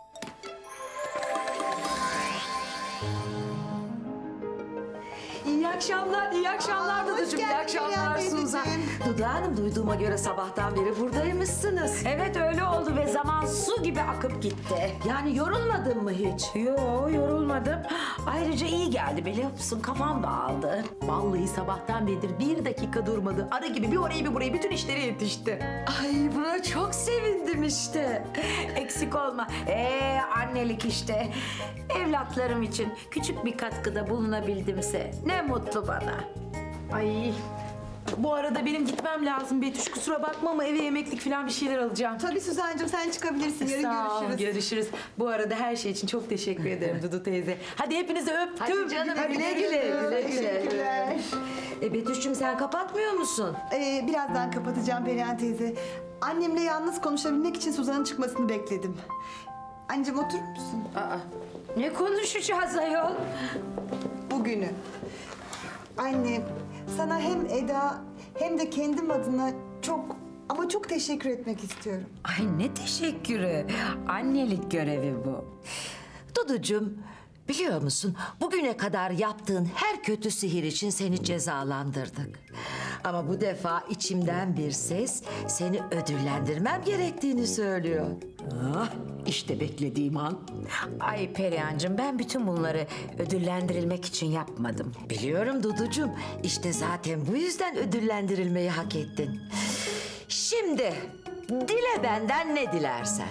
İyi akşamlar, iyi akşamlar Duducuğum, iyi akşamlar Suzan. Dudu Hanım, duyduğuma göre sabahtan beri buradaymışsınız. Evet, öyle oldu ve zaman su gibi akıp gitti. Yani yorulmadın mı hiç? Yo, yorulmadım. Ayrıca iyi geldi biliyor musun, kafam dağıldı. Vallahi sabahtan beridir bir dakika durmadı. Arı gibi bir oraya bir buraya bütün işleri yetişti. Ay, buna çok sevindim işte. Eksik olma. Ee, annelik işte. Evlatlarım için küçük bir katkıda bulunabildimse ne mutlu bana. Ay, bu arada benim gitmem lazım Betüş. Kusura bakma ama eve yemeklik falan bir şeyler alacağım. Tabii Suzancığım, sen çıkabilirsin. Yarın Sağ ol, görüşürüz. görüşürüz. Bu arada her şey için çok teşekkür ederim Dudu teyze. Hadi hepinizi öptüm. Hadi canım, güle güle, güle güle. Teşekkürler. E Betüş'cüğüm, sen kapatmıyor musun? Ee, birazdan kapatacağım Perihan teyze. Annemle yalnız konuşabilmek için Suzan'ın çıkmasını bekledim. Anneciğim, oturur musun? Aa, ne konuşacağız ayol? Bugünü. Anne, sana hem Eda hem de kendim adına çok ama çok teşekkür etmek istiyorum. Ay ne teşekkürü. Annelik görevi bu. Duducuğum, biliyor musun, bugüne kadar yaptığın her kötü sihir için seni cezalandırdık. Ama bu defa içimden bir ses seni ödüllendirmem gerektiğini söylüyor. Ah, işte beklediğim an. Ay Perihan'cığım, ben bütün bunları ödüllendirilmek için yapmadım. Biliyorum Duducuğum, işte zaten bu yüzden ödüllendirilmeyi hak ettin. Şimdi dile benden ne dilersen.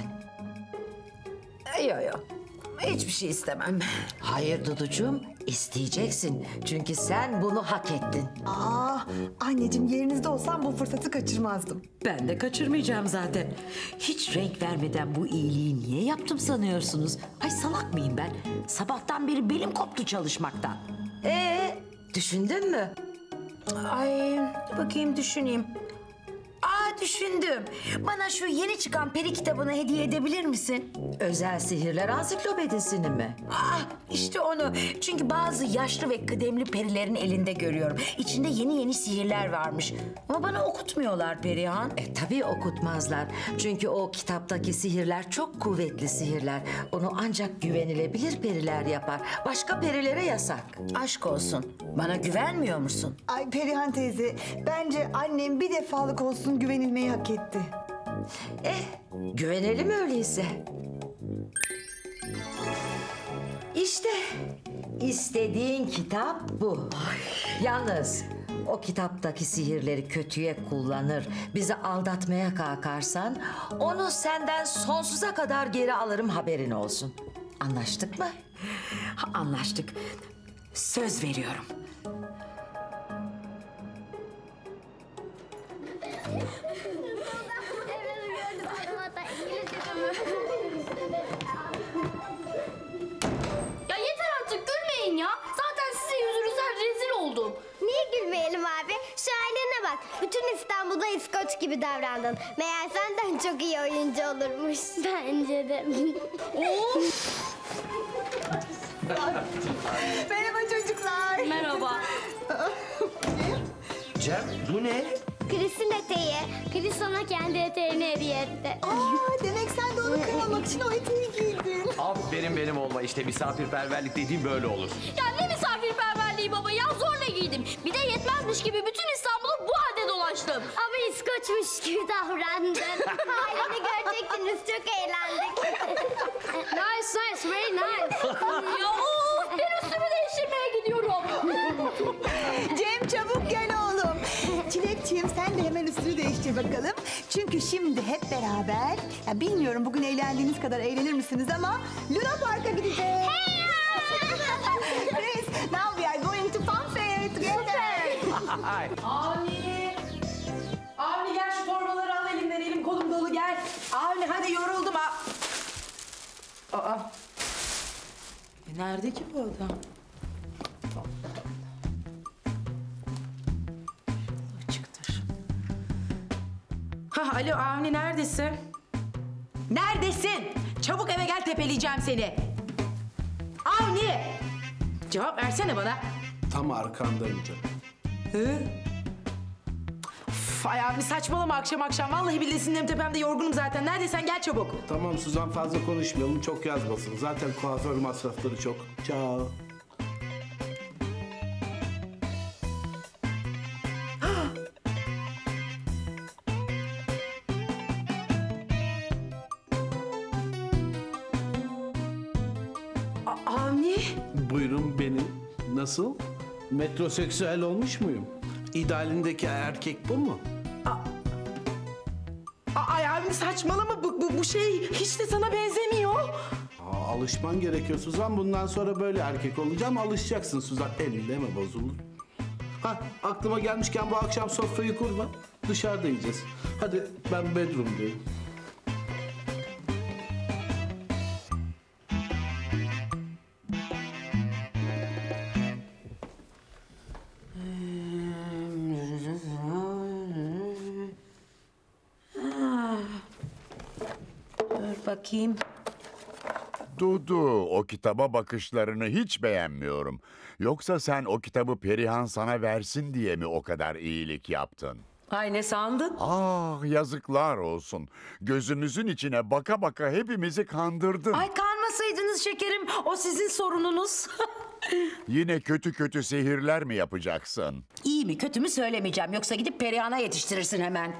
Yok yok. Hiçbir şey istemem. Hayır Duducuğum, isteyeceksin. Çünkü sen bunu hak ettin. Aa, anneciğim, yerinizde olsam bu fırsatı kaçırmazdım. Ben de kaçırmayacağım zaten. Hiç renk vermeden bu iyiliği niye yaptım sanıyorsunuz? Ay salak mıyım ben? Sabahtan beri belim koptu çalışmaktan. Ee, düşündün mü? Ay, bakayım düşüneyim. Aa, düşündüm. Bana şu yeni çıkan peri kitabını hediye edebilir misin? Özel Sihirler Ansiklopedisini mi? Ah, işte onu. Çünkü bazı yaşlı ve kıdemli perilerin elinde görüyorum. İçinde yeni yeni sihirler varmış. Ama bana okutmuyorlar Perihan. E tabii okutmazlar. Çünkü o kitaptaki sihirler çok kuvvetli sihirler. Onu ancak güvenilebilir periler yapar. Başka perilere yasak. Aşk olsun. Bana güvenmiyor musun? Ay Perihan teyze, bence annem bir defalık olsun güvenilmeyi hak etti. Eh, güvenelim öyleyse. İşte istediğin kitap bu. Yalnız o kitaptaki sihirleri kötüye kullanır, bizi aldatmaya kalkarsan onu senden sonsuza kadar geri alırım, haberin olsun. Anlaştık mı? Anlaştık. Söz veriyorum. Ya yeter artık, gülmeyin ya. Zaten size yüzünüzden rezil oldum. Niye gülmeyelim abi? Şu haline bak. Bütün İstanbul'da İskoç gibi davrandın. Meğer senden çok iyi oyuncu olurmuş. Bence de. Merhaba çocuklar. Merhaba. Cem, bu ne? Chris'in eteği. Chris sana kendi eteğini hediye etti. Aa, demek sen de onu kırmamak için o eteği giydin. Aferin benim olma, işte misafirperverlik dediğim böyle olur. Ya ne misafirperverliği baba ya, zorla giydim. Bir de yetmezmiş gibi bütün İstanbul'u bu halde dolaştım. Ama İskoçmuş gibi davrandın. Halini görecektiniz, çok eğlendik. Nice, nice, very nice. Ya of, ben üstümü değiştirmeye gidiyorum. Cem çabuk gel oğlum. Çilekçiğim sen de hemen üstünü değiştir bakalım. Çünkü şimdi hep beraber, ya bilmiyorum bugün eğlendiğiniz kadar eğlenir misiniz ama Luna Park'a gideceğiz. Chris, now we are going to fun fair together. Avni! Avni gel şu torbaları al elimden, elim kolum dolu gel. Avni hadi, yoruldum ha. Aa. E nerede ki bu adam? Açıktır. Ha, alo Avni, neredesin? Neredesin? Çabuk eve gel, tepeleyeceğim seni. Avni! Cevap versene bana. Tam arkandayım canım. Hı? Üf, ay Avni saçmalama akşam akşam. Vallahi billahi sinirim tepemde, yorgunum zaten. Neredeysen gel çabuk. Tamam Suzan, fazla konuşmayalım, çok yazmasın. Zaten kuaför masrafları çok. Ciao. A- Avni? Buyurun benim. Nasıl? Metroseksüel olmuş muyum? İdealindeki erkek bu mu? A- Ay Avni saçmalama, bu, bu, bu şey hiç de sana benzemiyor. Aa, alışman gerekiyor Suzan. Bundan sonra böyle erkek olacağım. Alışacaksın Suzan. Elleme bozulur. Ha, aklıma gelmişken bu akşam sofrayı kurma. Dışarıda yiyeceğiz. Hadi ben bedroom'dayım. Dur bakayım. Dudu, o kitaba bakışlarını hiç beğenmiyorum. Yoksa sen o kitabı Perihan sana versin diye mi o kadar iyilik yaptın? Ay ne sandın? Ah, yazıklar olsun. Gözümüzün içine baka baka hepimizi kandırdın. Ay kanmasaydınız şekerim, o sizin sorununuz. Yine kötü kötü sihirler mi yapacaksın? İyi mi kötü mü söylemeyeceğim, yoksa gidip Perihan'a yetiştirirsin hemen.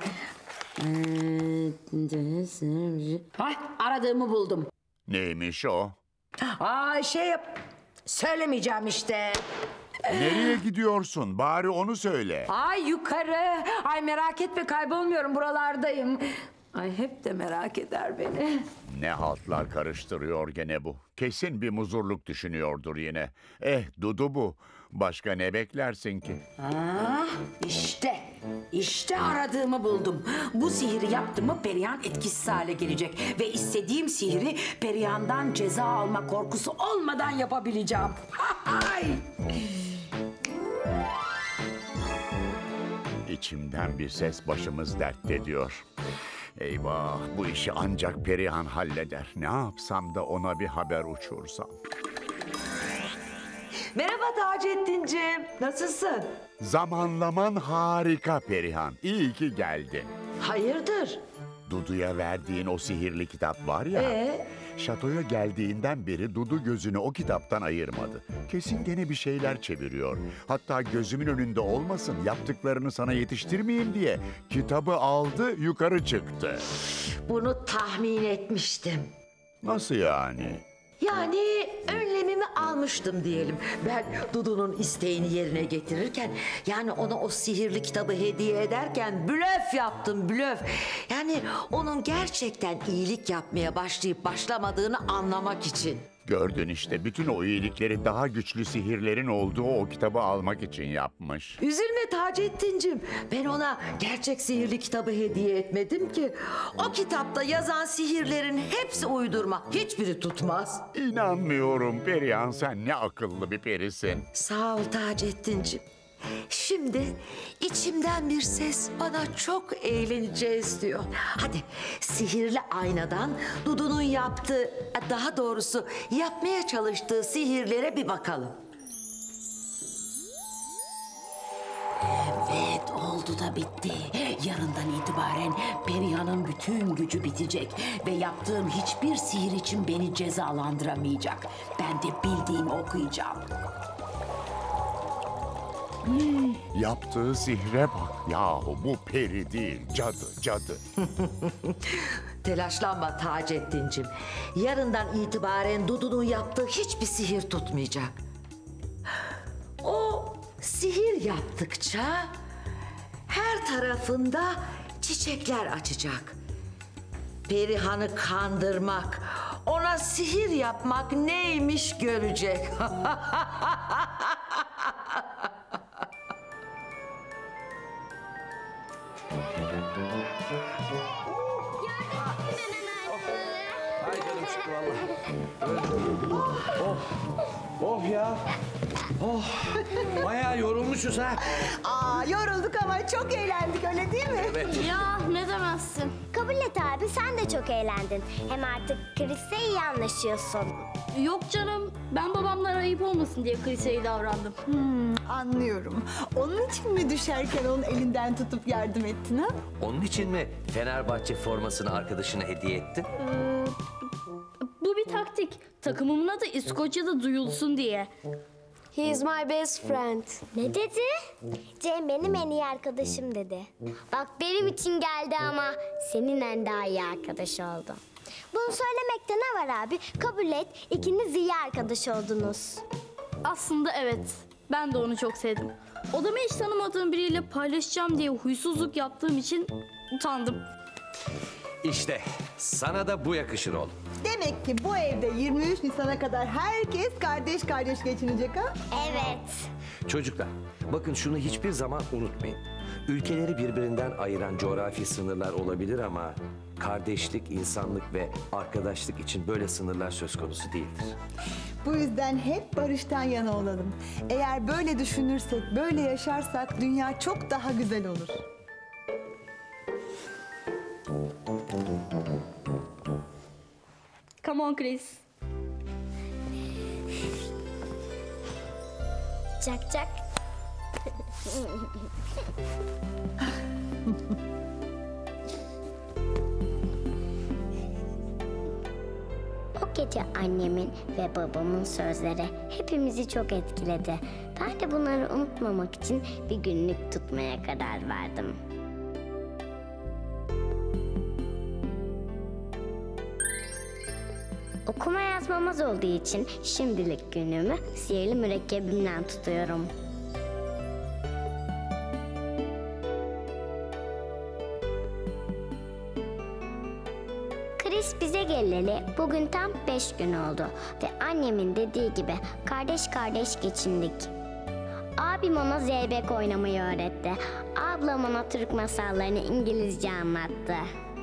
Ay aradığımı buldum. Neymiş o? Ay şey yap... Söylemeyeceğim işte. Nereye gidiyorsun? Bari onu söyle. Ay yukarı. Ay merak etme, kaybolmuyorum, buralardayım. Ay hep de merak eder beni. Ne haltlar karıştırıyor gene bu. Kesin bir muzurluk düşünüyordur yine. Eh Dudu bu. Başka ne beklersin ki? Ah, işte, işte aradığımı buldum. Bu sihiri yaptım mı Perihan etkisiz hale gelecek. Ve istediğim sihiri Perihan'dan ceza alma korkusu olmadan yapabileceğim. Ay! İçimden bir ses başımız dertte diyor. Eyvah, bu işi ancak Perihan halleder. Ne yapsam da ona bir haber uçursam. Merhaba Taceddin'cim, nasılsın? Zamanlaman harika Perihan. İyi ki geldin. Hayırdır? Dudu'ya verdiğin o sihirli kitap var ya. Ee? Şatoya geldiğinden beri Dudu gözünü o kitaptan ayırmadı. Kesin gene bir şeyler çeviriyor. Hatta gözümün önünde olmasın, yaptıklarını sana yetiştirmeyeyim diye kitabı aldı, yukarı çıktı. Bunu tahmin etmiştim. Nasıl yani? Yani önlemimi almıştım diyelim. Ben Dudu'nun isteğini yerine getirirken, yani ona o sihirli kitabı hediye ederken blöf yaptım, blöf. Yani onun gerçekten iyilik yapmaya başlayıp başlamadığını anlamak için. Gördün işte, bütün o iyilikleri daha güçlü sihirlerin olduğu o kitabı almak için yapmış. Üzülme Taceddin'cim. Ben ona gerçek sihirli kitabı hediye etmedim ki. O kitapta yazan sihirlerin hepsi uydurma. Hiçbiri tutmaz. İnanmıyorum Perihan, sen ne akıllı bir perisin. Sağ ol Taceddin'cim. Şimdi içimden bir ses bana çok eğleneceğiz diyor. Hadi sihirli aynadan Dudu'nun yaptığı, daha doğrusu yapmaya çalıştığı sihirlere bir bakalım. Evet, oldu da bitti. Yarından itibaren Perihan'ın bütün gücü bitecek ve yaptığım hiçbir sihir için beni cezalandıramayacak. Ben de bildiğimi okuyacağım. Yaptığı sihre bak. Yahu bu peri değil, cadı, cadı. Telaşlanma Taceddin'cim. Yarından itibaren Dudu'nun yaptığı hiçbir sihir tutmayacak. O sihir yaptıkça her tarafında çiçekler açacak. Perihan'ı kandırmak, ona sihir yapmak neymiş görecek. Ay canım çıktı vallahi. Oh, oh ya. Oh, bayağı yorulmuşuz ha. Aa, yorulduk ama çok eğlendik, öyle değil mi? Evet. Ya ne demezsin. Kabul et abi, sen de çok eğlendin. Hem artık Chris'le iyi anlaşıyorsun. Yok canım, ben babamlara ayıp olmasın diye Chris'e iyi davrandım. Hmm, anlıyorum. Onun için mi düşerken onun elinden tutup yardım ettin ha? Onun için mi Fenerbahçe formasını arkadaşına hediye ettin? Ee, bu bir taktik. Takımımın adı İskoçya'da duyulsun diye. He is my best friend. Ne dedi? Cem benim en iyi arkadaşım dedi. Bak benim için geldi ama senin en daha iyi arkadaş oldu. Bunu söylemekte ne var abi? Kabul et, ikiniz iyi arkadaş oldunuz. Aslında evet. Ben de onu çok sevdim. Odamı hiç tanımadığım biriyle paylaşacağım diye huysuzluk yaptığım için utandım. İşte sana da bu yakışır oğlum. Demek ki bu evde yirmi üç Nisan'a kadar herkes kardeş kardeş geçinecek ha? Evet. Çocuklar, bakın şunu hiçbir zaman unutmayın. Ülkeleri birbirinden ayıran coğrafi sınırlar olabilir ama kardeşlik, insanlık ve arkadaşlık için böyle sınırlar söz konusu değildir. Bu yüzden hep barıştan yana olalım. Eğer böyle düşünürsek, böyle yaşarsak dünya çok daha güzel olur. Come on Chris. Çak çak. O gece annemin ve babamın sözleri hepimizi çok etkiledi. Ben de bunları unutmamak için bir günlük tutmaya karar verdim. Okuma yazmamız olduğu için şimdilik günümü sihirli mürekkebimden tutuyorum. Chris bize geleli bugün tam beş gün oldu ve annemin dediği gibi kardeş kardeş geçindik. Abim ona zeybek oynamayı öğretti. Ablam ona Türk masallarını İngilizce anlattı.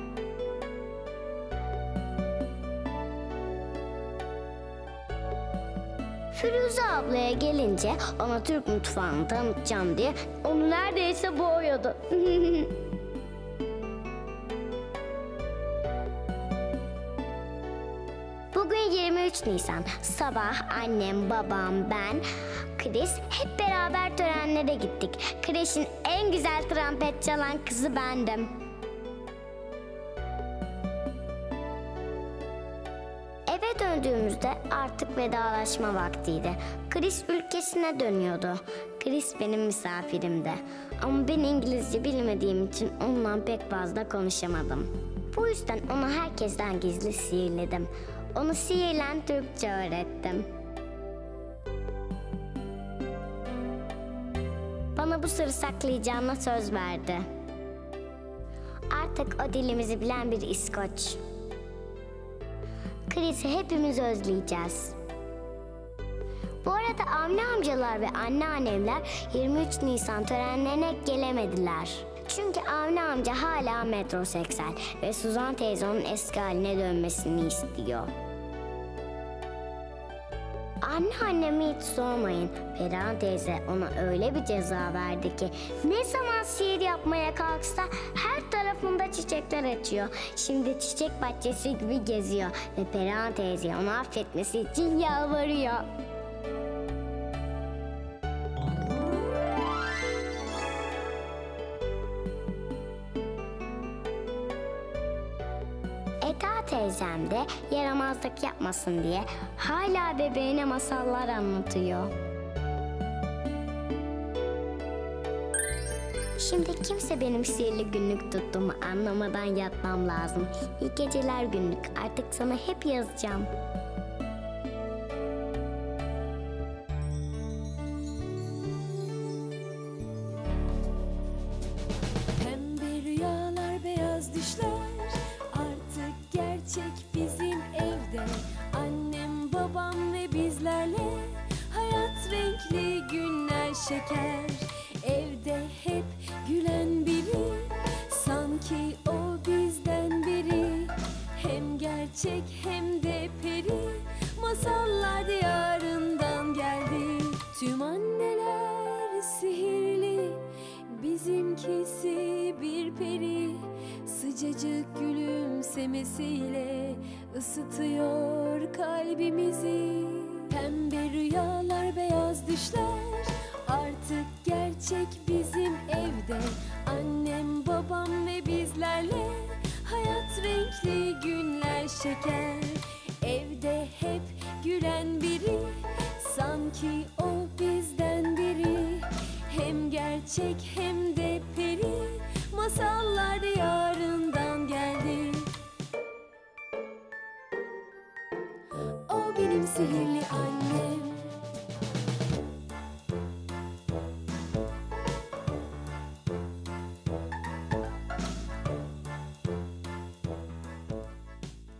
Firuze ablaya gelince ona Türk mutfağını tanıtacağım diye onu neredeyse boğuyordu. Bugün yirmi üç Nisan. Sabah annem, babam, ben, Chris hep beraber törenlere gittik. Kreşin en güzel trompet çalan kızı bendim. Eve döndüğümüzde artık vedalaşma vaktiydi. Chris ülkesine dönüyordu. Chris benim misafirimdi. Ama ben İngilizce bilmediğim için onunla pek fazla konuşamadım. Bu yüzden onu herkesten gizli sihirledim. Onu sihirle Türkçe öğrettim. Bana bu sırrı saklayacağına söz verdi. Artık o dilimizi bilen bir İskoç. Chris'i hepimiz özleyeceğiz. Bu arada Avni amcalar ve anneannemler yirmi üç Nisan törenlerine gelemediler. Çünkü Avni amca hala metroseksüel ve Suzan teyze onun eski haline dönmesini istiyor. Anneannemi hiç sormayın. Perihan teyze ona öyle bir ceza verdi ki ne zaman sihir yapmaya kalksa her tarafında çiçekler açıyor. Şimdi çiçek bahçesi gibi geziyor ve Perihan teyze onu affetmesi için yalvarıyor. Eda teyzem de yaramazlık yapmasın diye hala bebeğine masallar anlatıyor. Şimdi kimse benim sihirli günlük tuttuğumu anlamadan yatmam lazım. İyi geceler günlük. Artık sana hep yazacağım. Pembe rüyalar, beyaz düşler artık gerçek bizim evde. Annem, babam ve bizlerle hayat renkli günler şeker. Evde hep gülen biri, sanki o bizden biri. Hem gerçek hem de peri, masallar diyarından geldi. Tüm anneler sihirli, bizimkisi bir peri. Sıcacık gülümsemesiyle ısıtıyor kalbimizi. Pembe rüyalar, beyaz düşler artık gerçek bizim evde. Annem, babam ve bizlerle hayat renkli günler şeker. Evde hep gülen biri, sanki o bizden biri. Hem gerçek hem de peri, masallar diyarından geldi. O benim sihirli annem.